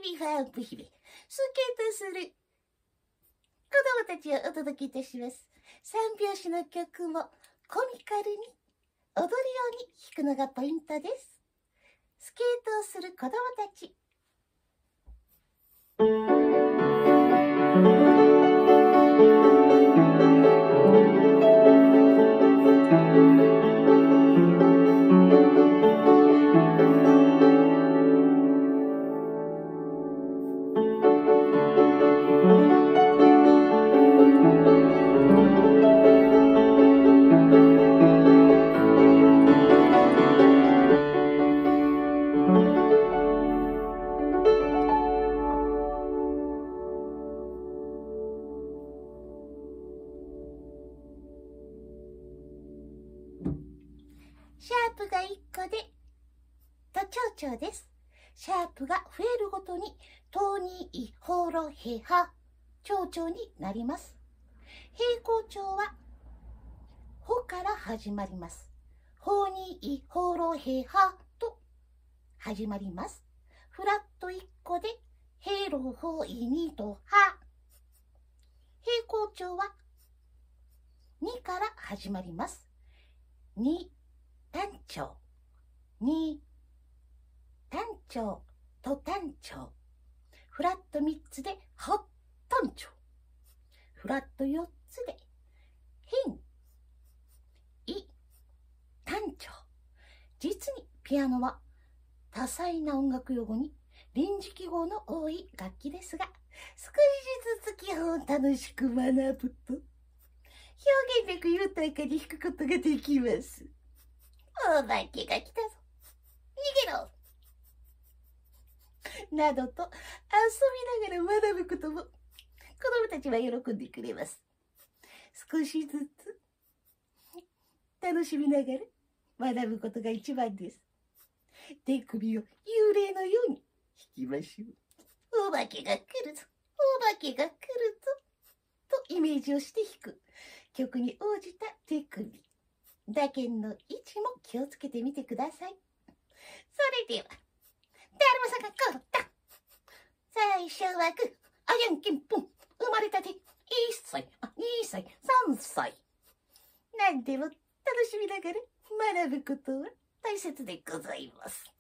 ビファンプ姫、スケートする子供たちをお届けいたします。三拍子の曲もコミカルに踊るように弾くのがポイントです。スケートをする子供たち。シャープが1個で、と長調です。シャープが増えるごとに、トニー、ホロ、ヘハ、長調になります。平行調は、ホから始まります。ホニー、ホロ、ヘハと始まります。フラット1個で、ヘロ、ホイ、ニとハ。平行調は、2から始まります。2、単調、2、単調と単調。フラット3つで8単調。フラット4つで変、異、単調。実にピアノは多彩な音楽用語に臨時記号の多い楽器ですが、少しずつ基本を楽しく学ぶと表現力豊かに弾くことができます。お化けが来たぞ。逃げろなどと遊びながら学ぶことも子供たちは喜んでくれます。少しずつ楽しみながら学ぶことが一番です。手首を幽霊のように弾きましょう。お化けが来るぞ。お化けが来るぞ。とイメージをして弾く。曲に応じた手首。打鍵の位置も気をつけてみてください。それでは、誰もさがこった。最初はグー、あやんけんぽん。生まれたて1歳、2歳、3歳。何でも楽しみながら学ぶことは大切でございます。